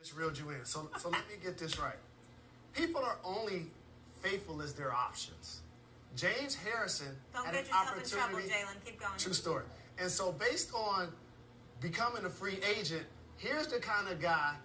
It's reeled you in. So let me get this right. People are only faithful as their options. James Harrison Don't had get an yourself in opportunity. trouble, Jalen. Keep going. True story. And so based on becoming a free agent, here's the kind of guy